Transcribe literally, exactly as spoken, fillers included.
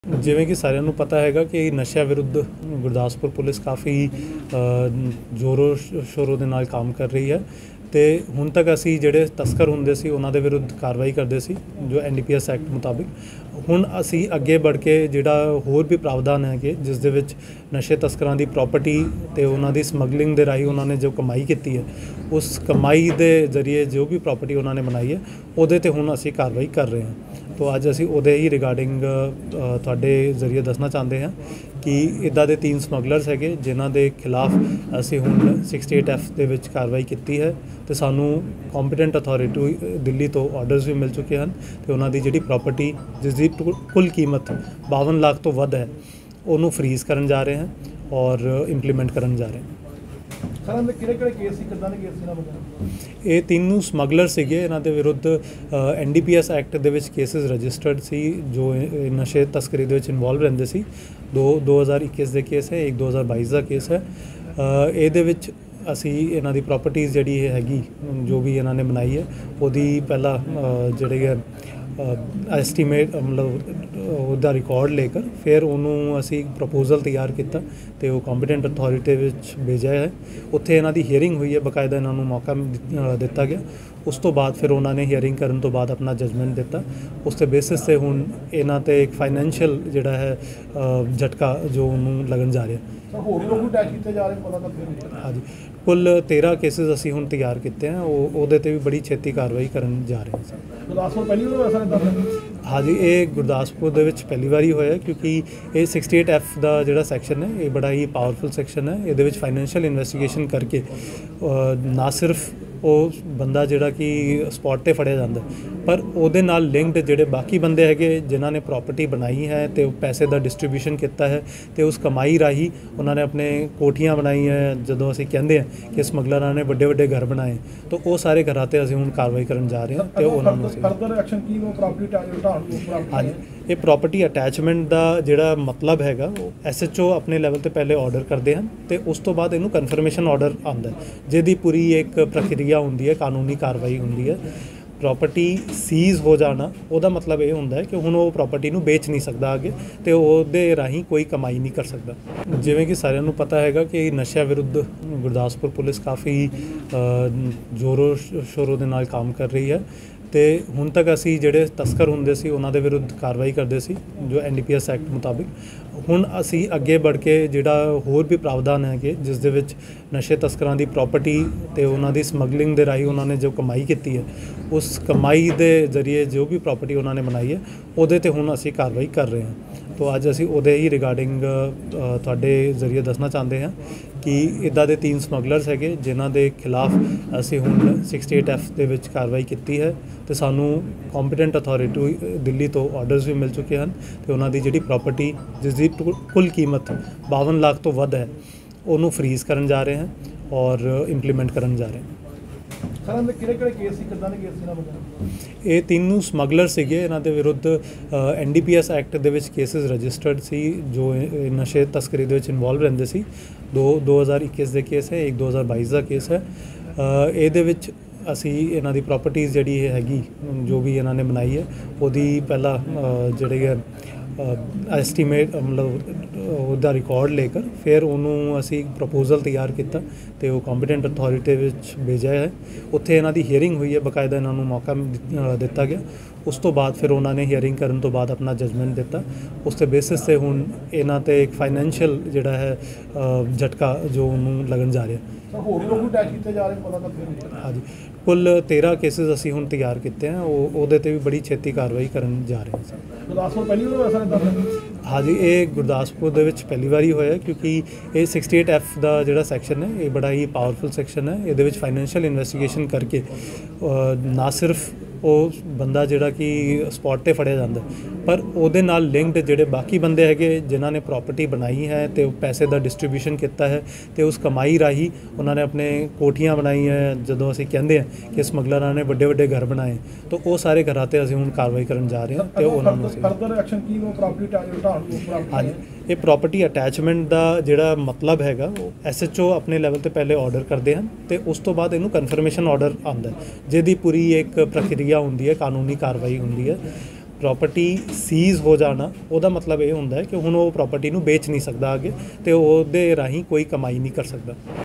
ਜਿਵੇਂ ਕਿ ਸਾਰਿਆਂ ਨੂੰ ਪਤਾ ਹੈਗਾ ਕਿ ਨਸ਼ਿਆਂ ਵਿਰੁੱਧ ਗੁਰਦਾਸਪੁਰ ਪੁਲਿਸ ਕਾਫੀ ਜ਼ੋਰੋ ਸ਼ੋਰੋ ਦੇ ਨਾਲ ਕੰਮ ਕਰ ਰਹੀ ਹੈ ਤੇ ਹੁਣ ਤੱਕ ਅਸੀਂ ਜਿਹੜੇ ਤਸਕਰ ਹੁੰਦੇ ਸੀ ਉਹਨਾਂ ਦੇ ਵਿਰੁੱਧ ਕਾਰਵਾਈ ਕਰਦੇ ਸੀ ਜੋ N D P S act ਮੁਤਾਬਿਕ। ਹੁਣ ਅਸੀਂ ਅੱਗੇ बढ़ ਕੇ ਜਿਹੜਾ ਹੋਰ ਵੀ ਪ੍ਰਾਵਧਾਨ ਹੈਗੇ ਜਿਸ ਦੇ ਵਿੱਚ ਨਸ਼ੇ ਤਸਕਰਾਂ ਦੀ ਪ੍ਰਾਪਰਟੀ ਤੇ ਉਹਨਾਂ ਦੀ ਸਮਗਲਿੰਗ ਦੇ ਰਾਹੀਂ ਉਹਨਾਂ ਨੇ ਜੋ ਕਮਾਈ ਕੀਤੀ ਹੈ ਉਸ ਕਮਾਈ ਦੇ ਜ਼ਰੀਏ ਜੋ ਵੀ ਪ੍ਰਾਪਰਟੀ ਉਹਨਾਂ ਨੇ ਬਣਾਈ ਹੈ ਉਹਦੇ ਤੇ ਹੁਣ ਅਸੀਂ ਕਾਰਵਾਈ ਕਰ ਰਹੇ ਹਾਂ। तो ਅੱਜ ਅਸੀਂ ਉਹਦੇ ਹੀ ਰਿਗਾਰਡਿੰਗ ਤੁਹਾਡੇ ਜ਼ਰੀਏ ਦੱਸਣਾ ਚਾਹੁੰਦੇ ਹਾਂ ਕਿ ਇੱਦਾਂ ਦੇ ਤਿੰਨ ਸਮਗਲਰਸ ਹੈਗੇ ਜਿਨ੍ਹਾਂ ਦੇ ਖਿਲਾਫ ਅਸੀਂ ਹੁਣ ਸਿਕਸਟੀ ਏਟ ਐਫ ਦੇ ਵਿੱਚ ਕਾਰਵਾਈ ਕੀਤੀ ਹੈ ਤੇ ਸਾਨੂੰ ਕੰਪੀਟੈਂਟ ਅਥਾਰਟੀ ਦਿੱਲੀ ਤੋਂ ਆਰਡਰਸ ਵੀ ਮਿਲ ਚੁੱਕੇ ਹਨ ਤੇ ਉਹਨਾਂ ਦੀ ਜਿਹੜੀ ਪ੍ਰਾਪਰਟੀ ਜਿਸ ਦੀ ਕੁੱਲ ਕੀਮਤ ਬਾਵਨ ਲੱਖ ਤੋਂ ਵੱਧ ਹੈ ਉਹਨੂੰ ਫਰੀਜ਼ ਕਰਨ ਜਾ ਰਹੇ ਹਾਂ ਔਰ ਇੰਪਲੀਮੈਂਟ ਕਰਨ ਜਾ ਰਹੇ ਹਾਂ। ਸਰ ਦੇ ਕਿਹੜੇ ਕਿਹੜੇ ਕੇਸ ਸੀ ਕਿੱਦਾਂ ਦੇ ਕੇਸ ਸੀ ਨਾ ਬਤਾ ਇਹ ਤਿੰਨੋਂ ਸਮਗਲਰ ਸੀਗੇ ਇਹਨਾਂ ਦੇ ਵਿਰੁੱਧ N D P S act ਦੇ ਵਿੱਚ ਕੇਸਿਸ ਰਜਿਸਟਰਡ ਸੀ ਜੋ ਨਸ਼ੇ ਤਸਕਰੀ ਦੇ ਵਿੱਚ ਇਨਵੋਲਵ ਰਹਿੰਦੇ ਸੀ। ਦੋ ਦੋ ਹਜ਼ਾਰ ਇੱਕੀ ਦੇ ਕੇਸ ਹੈ, ਇੱਕ ਦੋ ਹਜ਼ਾਰ ਬਾਈ ਦਾ ਕੇਸ ਹੈ। ਇਹਦੇ ਵਿੱਚ ਅਸੀਂ ਇਹਨਾਂ ਦੀ ਪ੍ਰਾਪਰਟੀਜ਼ ਜਿਹੜੀ ਇਹ ਹੈਗੀ ਜੋ ਵੀ ਇਹਨਾਂ ਨੇ ਬਣਾਈ ਹੈ ਉਹਦੀ ਪਹਿਲਾਂ ਜਿਹੜੇ ਹੈ ਐਸਟੀਮੇਟ ਮਤਲਬ ਉਹਦਾ ਰਿਕਾਰਡ ਲੈ ਕੇ ਫਿਰ ਉਹਨੂੰ ਅਸੀਂ ਪ੍ਰਪੋਜ਼ਲ ਤਿਆਰ ਕੀਤਾ ਤੇ ਉਹ ਕੰਪੀਟੈਂਟ ਅਥਾਰਟੀ ਵਿੱਚ ਭੇਜਿਆ ਹੈ। ਉੱਥੇ ਇਹਨਾਂ ਦੀ ਹੀਅਰਿੰਗ ਹੋਈ ਹੈ, ਬਕਾਇਦਾ ਇਹਨਾਂ ਨੂੰ ਮੌਕਾ ਦਿੱਤਾ ਗਿਆ। ਉਸ ਤੋਂ ਬਾਅਦ ਫਿਰ ਉਹਨਾਂ ਨੇ ਹੀਅਰਿੰਗ ਕਰਨ ਤੋਂ ਬਾਅਦ ਆਪਣਾ ਜਜਮੈਂਟ ਦਿੱਤਾ। ਉਸ ਦੇ ਬੇਸਿਸ 'ਤੇ ਹੁਣ ਇਹਨਾਂ 'ਤੇ ਇੱਕ ਫਾਈਨੈਂਸ਼ੀਅਲ ਜਿਹੜਾ ਹੈ ਝਟਕਾ ਜੋ ਉਹਨੂੰ ਲੱਗਣ ਜਾ ਰਿਹਾ। ਹੋਰ ਲੋਕ ਵੀ ਅਟੈਚ ਕੀਤੇ ਜਾ ਰਹੇ ਪਤਾ ਤਾਂ ਫਿਰ ਹਾਂਜੀ ਕੁੱਲ ਤੇਰ੍ਹਾਂ ਕੇਸਿਸ ਅਸੀਂ ਹੁਣ ਤਿਆਰ ਕੀਤੇ ਹਨ ਉਹ ਉਹਦੇ 'ਤੇ ਵੀ ਬੜੀ ਛੇਤੀ ਕਾਰਵਾਈ ਕਰਨ ਜਾ ਰਹੇ ਹਾਂ। ਗੁਰਦਾਸਪੁਰ ਪਹਿਲੀ ਵਾਰ ਹੋਇਆ ਸਰ ਇੱਦਾਂ? ਹਾਂਜੀ ਇਹ ਗੁਰਦਾਸਪੁਰ ਦੇ ਵਿੱਚ ਪਹਿਲੀ ਵਾਰੀ ਹੋਇਆ ਕਿਉਂਕਿ ਇਹ ਸਿਕਸਟੀ ਏਟ ਐਫ ਦਾ ਜਿਹੜਾ ਸੈਕਸ਼ਨ ਹੈ ਇਹ ਬੜਾ ਹੀ ਪਾਵਰਫੁਲ ਸੈਕਸ਼ਨ ਹੈ। ਇਹਦੇ ਵਿੱਚ ਫਾਈਨੈਂਸ਼ੀਅਲ ਇਨਵੈਸਟੀਗੇਸ਼ਨ ਕਰਕੇ ਨਾ ਸਿਰਫ ਉਹ ਬੰਦਾ ਜਿਹੜਾ ਕਿ ਸਪੌਟ 'ਤੇ ਫੜਿਆ ਜਾਂਦਾ ਪਰ ਉਹਦੇ ਨਾਲ ਲਿੰਕਡ ਜਿਹੜੇ ਬਾਕੀ ਬੰਦੇ ਹੈਗੇ ਜਿਨ੍ਹਾਂ ਨੇ ਪ੍ਰਾਪਰਟੀ ਬਣਾਈ ਹੈ ਤੇ ਉਹ ਪੈਸੇ ਦਾ ਡਿਸਟਰੀਬਿਊਸ਼ਨ ਕੀਤਾ ਹੈ ਤੇ ਉਸ ਕਮਾਈ ਰਾਹੀਂ ਉਹਨਾਂ ਨੇ ਆਪਣੇ ਕੋਠੀਆਂ ਬਣਾਈਆਂ ਹੈ। ਜਦੋਂ ਅਸੀਂ ਕਹਿੰਦੇ ਹਾਂ ਕਿ ਸਮਗਲਰਾਂ ਨੇ ਵੱਡੇ ਵੱਡੇ ਘਰ ਬਣਾਏ ਤਾਂ ਉਹ ਸਾਰੇ ਘਰਾਂ 'ਤੇ ਅਸੀਂ ਹੁਣ ਕਾਰਵਾਈ ਕਰਨ ਜਾ ਰਹੇ ਹਾਂ ਤੇ ਉਹਨਾਂ ਨੂੰ ਫਰਦਰ ਐਕਸ਼ਨ ਕੀ ਉਹ ਪ੍ਰਾਪਰਟੀ ਹਾਂਜੀ ਇਹ ਪ੍ਰਾਪਰਟੀ ਅਟੈਚਮੈਂਟ ਦਾ ਜਿਹੜਾ ਮਤਲਬ ਹੈਗਾ ਉਹ ਐਸ ਐਚ ਓ ਆਪਣੇ ਲੈਵਲ 'ਤੇ ਪਹਿਲੇ ਆਰਡਰ ਕਰਦੇ ਹਨ ਤੇ ਉਸ ਤੋਂ ਬਾਅਦ ਇਹਨੂੰ ਕਨਫਰਮੇਸ਼ਨ ਆਰਡਰ ਆਉਂਦਾ ਜਿਹਦੀ ਪੂਰੀ ਇੱਕ ਪ੍ਰਕਿਰਿਆ ਹੁੰਦੀ ਹੈ, ਕਾਨੂੰਨੀ ਕਾਰਵਾਈ ਹੁੰਦੀ ਹੈ। ਪ੍ਰਾਪਰਟੀ ਸੀਜ਼ ਹੋ ਜਾਣਾ ਉਹਦਾ ਮਤਲਬ ਇਹ ਹੁੰਦਾ ਹੈ ਕਿ ਹੁਣ ਉਹ ਪ੍ਰਾਪਰਟੀ ਨੂੰ ਵੇਚ ਨਹੀਂ ਸਕਦਾ ਅੱਗੇ ਤੇ ਉਹਦੇ ਰਾਹੀਂ ਕੋਈ ਕਮਾਈ ਨਹੀਂ ਕਰ ਸਕਦਾ। ਜਿਵੇਂ ਕਿ ਸਾਰਿਆਂ ਨੂੰ ਪਤਾ ਹੈਗਾ ਕਿ ਨਸ਼ਿਆਂ ਵਿਰੁੱਧ ਗੁਰਦਾਸਪੁਰ ਪੁਲਿਸ ਕਾਫੀ ਜ਼ੋਰੋ ਸ਼ੋਰੋ ਦੇ ਨਾਲ ਕੰਮ ਕਰ ਰਹੀ ਹੈ ਤੇ ਹੁਣ ਤੱਕ ਅਸੀਂ ਜਿਹੜੇ ਤਸਕਰ ਹੁੰਦੇ ਸੀ ਉਹਨਾਂ ਦੇ ਵਿਰੁੱਧ ਕਾਰਵਾਈ ਕਰਦੇ ਸੀ ਜੋ N D P S act ਮੁਤਾਬਿਕ। ਹੁਣ ਅਸੀਂ ਅੱਗੇ बढ़ ਕੇ ਜਿਹੜਾ ਹੋਰ ਵੀ ਪ੍ਰਾਵਧਾਨ ਹੈਗੇ ਜਿਸ ਦੇ ਵਿੱਚ ਨਸ਼ੇ ਤਸਕਰਾਂ ਦੀ ਪ੍ਰਾਪਰਟੀ ਤੇ ਉਹਨਾਂ ਦੀ ਸਮਗਲਿੰਗ ਦੇ ਰਾਹੀਂ ਉਹਨਾਂ ਨੇ ਜੋ ਕਮਾਈ ਕੀਤੀ ਹੈ ਉਸ ਕਮਾਈ ਦੇ ਜ਼ਰੀਏ ਜੋ ਵੀ ਪ੍ਰਾਪਰਟੀ ਉਹਨਾਂ ਨੇ ਬਣਾਈ ਹੈ ਉਹਦੇ ਤੇ ਹੁਣ ਅਸੀਂ ਕਾਰਵਾਈ ਕਰ ਰਹੇ ਹਾਂ। तो ਅੱਜ ਅਸੀਂ ਉਹਦੇ ਹੀ ਰਿਗਾਰਡਿੰਗ ਤੁਹਾਡੇ ਜ਼ਰੀਏ ਦੱਸਣਾ ਚਾਹੁੰਦੇ ਹਾਂ ਕਿ ਇੱਦਾਂ ਦੇ ਤਿੰਨ ਸਮਗਲਰਸ ਹੈਗੇ ਜਿਨ੍ਹਾਂ ਦੇ ਖਿਲਾਫ ਅਸੀਂ ਹੁਣ ਸਿਕਸਟੀ ਏਟ ਐਫ ਦੇ ਵਿੱਚ ਕਾਰਵਾਈ ਕੀਤੀ ਹੈ ਤੇ ਸਾਨੂੰ ਕੰਪੀਟੈਂਟ ਅਥਾਰਟੀ ਦਿੱਲੀ ਤੋਂ ਆਰਡਰਸ ਵੀ ਮਿਲ ਚੁੱਕੇ ਹਨ ਤੇ ਉਹਨਾਂ ਦੀ ਜਿਹੜੀ ਪ੍ਰਾਪਰਟੀ ਜਿਸ ਦੀ ਕੁੱਲ ਕੀਮਤ ਬਾਵਨ ਲੱਖ ਤੋਂ ਵੱਧ ਹੈ ਉਹਨੂੰ ਫਰੀਜ਼ ਕਰਨ ਜਾ ਰਹੇ ਹਾਂ ਔਰ ਇੰਪਲੀਮੈਂਟ ਕਰਨ ਜਾ ਰਹੇ ਹਾਂ। ਸਰ ਦੇ ਕਿਹੜੇ ਕਿਹੜੇ ਕੇਸ ਸੀ ਕਿੱਦਾਂ ਦੇ ਕੇਸ ਸੀ ਨਾ ਬਤਾ ਇਹ ਤਿੰਨੋਂ ਸਮਗਲਰ ਸੀਗੇ ਇਹਨਾਂ ਦੇ ਵਿਰੁੱਧ N D P S act ਦੇ ਵਿੱਚ ਕੇਸਿਸ ਰਜਿਸਟਰਡ ਸੀ ਜੋ ਨਸ਼ੇ ਤਸਕਰੀ ਦੇ ਵਿੱਚ ਇਨਵੋਲਵ ਰਹਿੰਦੇ ਸੀ। ਦੋ ਦੋ ਹਜ਼ਾਰ ਇੱਕੀ ਦੇ ਕੇਸ ਹੈ, ਇੱਕ ਦੋ ਹਜ਼ਾਰ ਬਾਈ ਦਾ ਕੇਸ ਹੈ। ਇਹਦੇ ਵਿੱਚ ਅਸੀਂ ਇਹਨਾਂ ਦੀ ਪ੍ਰਾਪਰਟੀਜ਼ ਜਿਹੜੀ ਇਹ ਹੈਗੀ ਜੋ ਵੀ ਇਹਨਾਂ ਨੇ ਬਣਾਈ ਹੈ ਉਹਦੀ ਪਹਿਲਾਂ ਜਿਹੜੇ ਹੈ ਐਸਟੀਮੇਟ ਮਤਲਬ ਉਹਦਾ ਰਿਕਾਰਡ ਲੈ ਕੇ ਫਿਰ ਉਹਨੂੰ ਅਸੀਂ ਪ੍ਰਪੋਜ਼ਲ ਤਿਆਰ ਕੀਤਾ ਤੇ ਉਹ ਕੰਪੀਟੈਂਟ ਅਥਾਰਟੀ ਵਿੱਚ ਭੇਜਿਆ ਹੈ। ਉੱਥੇ ਇਹਨਾਂ ਦੀ ਹੀਅਰਿੰਗ ਹੋਈ ਹੈ, ਬਕਾਇਦਾ ਇਹਨਾਂ ਨੂੰ ਮੌਕਾ ਦਿੱਤਾ ਗਿਆ। ਉਸ ਤੋਂ ਬਾਅਦ ਫਿਰ ਉਹਨਾਂ ਨੇ ਹੀਅਰਿੰਗ ਕਰਨ ਤੋਂ ਬਾਅਦ ਆਪਣਾ ਜਜਮੈਂਟ ਦਿੱਤਾ। ਉਸ ਦੇ ਬੇਸਿਸ 'ਤੇ ਹੁਣ ਇਹਨਾਂ 'ਤੇ ਇੱਕ ਫਾਈਨੈਂਸ਼ੀਅਲ ਜਿਹੜਾ ਹੈ ਝਟਕਾ ਜੋ ਉਹਨੂੰ ਲੱਗਣ ਜਾ ਰਿਹਾ। ਹੋਰ ਲੋਕ ਵੀ ਅਟੈਚ ਕੀਤੇ ਜਾ ਰਹੇ ਪਤਾ ਤਾਂ ਫਿਰ ਹਾਂਜੀ ਕੁੱਲ ਤੇਰ੍ਹਾਂ ਕੇਸਿਸ ਅਸੀਂ ਹੁਣ ਤਿਆਰ ਕੀਤੇ ਹਨ ਉਹ ਉਹਦੇ 'ਤੇ ਵੀ ਬੜੀ ਛੇਤੀ ਕਾਰਵਾਈ ਕਰਨ ਜਾ ਰਹੇ ਹਾਂ। ਗੁਰਦਾਸਪੁਰ ਪਹਿਲੀ ਵਾਰ ਹੋਇਆ ਸਰ ਇੱਦਾਂ? ਹਾਂਜੀ ਇਹ ਗੁਰਦਾਸਪੁਰ ਦੇ ਵਿੱਚ ਪਹਿਲੀ ਵਾਰੀ ਹੋਇਆ ਕਿਉਂਕਿ ਇਹ ਸਿਕਸਟੀ ਏਟ ਐਫ ਦਾ ਜਿਹੜਾ ਸੈਕਸ਼ਨ ਹੈ ਇਹ ਬੜਾ ਹੀ ਪਾਵਰਫੁਲ ਸੈਕਸ਼ਨ ਹੈ। ਇਹਦੇ ਵਿੱਚ ਫਾਈਨੈਂਸ਼ੀਅਲ ਇਨਵੈਸਟੀਗੇਸ਼ਨ ਕਰਕੇ ਨਾ ਸਿਰਫ ਉਹ ਬੰਦਾ ਜਿਹੜਾ ਕਿ ਸਪੌਟ 'ਤੇ ਫੜਿਆ ਜਾਂਦਾ ਪਰ ਉਹਦੇ ਨਾਲ ਲਿੰਕਡ ਜਿਹੜੇ ਬਾਕੀ ਬੰਦੇ ਹੈਗੇ ਜਿਨ੍ਹਾਂ ਨੇ ਪ੍ਰਾਪਰਟੀ ਬਣਾਈ ਹੈ ਤੇ ਉਹ ਪੈਸੇ ਦਾ ਡਿਸਟਰੀਬਿਊਸ਼ਨ ਕੀਤਾ ਹੈ ਤੇ ਉਸ ਕਮਾਈ ਰਾਹੀਂ ਉਹਨਾਂ ਨੇ ਆਪਣੇ ਕੋਠੀਆਂ ਬਣਾਈਆਂ ਹੈ। ਜਦੋਂ ਅਸੀਂ ਕਹਿੰਦੇ ਹਾਂ ਕਿ ਸਮਗਲਰਾਂ ਨੇ ਵੱਡੇ ਵੱਡੇ ਘਰ ਬਣਾਏ ਤਾਂ ਉਹ ਸਾਰੇ ਘਰਾਂ 'ਤੇ ਅਸੀਂ ਹੁਣ ਕਾਰਵਾਈ ਕਰਨ ਜਾ ਰਹੇ ਹਾਂ ਤੇ ਉਹਨਾਂ ਨੂੰ ਫਰਦਰ ਐਕਸ਼ਨ ਕੀ ਉਹ ਪ੍ਰਾਪਰਟੀ ਹਾਂਜੀ ਇਹ ਪ੍ਰਾਪਰਟੀ ਅਟੈਚਮੈਂਟ ਦਾ ਜਿਹੜਾ ਮਤਲਬ ਹੈਗਾ ਉਹ ਐਸ ਐਚ ਓ ਆਪਣੇ ਲੈਵਲ 'ਤੇ ਪਹਿਲੇ ਆਰਡਰ ਕਰਦੇ ਹਨ ਤੇ ਉਸ ਤੋਂ ਬਾਅਦ ਇਹਨੂੰ ਕਨਫਰਮੇਸ਼ਨ ਆਰਡਰ ਆਉਂਦਾ ਜਿਹਦੀ ਪੂਰੀ ਇੱਕ ਪ੍ਰਕਿਰਿਆ ਹੁੰਦੀ ਹੈ, ਕਾਨੂੰਨੀ ਕਾਰਵਾਈ ਹੁੰਦੀ ਹੈ। ਪ੍ਰੋਪਰਟੀ ਸੀਜ਼ ਹੋ ਜਾਣਾ ਉਹਦਾ ਮਤਲਬ ਇਹ ਹੁੰਦਾ ਹੈ ਕਿ ਹੁਣ ਉਹ ਪ੍ਰੋਪਰਟੀ ਨੂੰ ਵੇਚ ਨਹੀਂ ਸਕਦਾ ਅੱਗੇ, ਤੇ ਉਹਦੇ ਰਾਹੀਂ ਕੋਈ ਕਮਾਈ ਨਹੀਂ ਕਰ ਸਕਦਾ।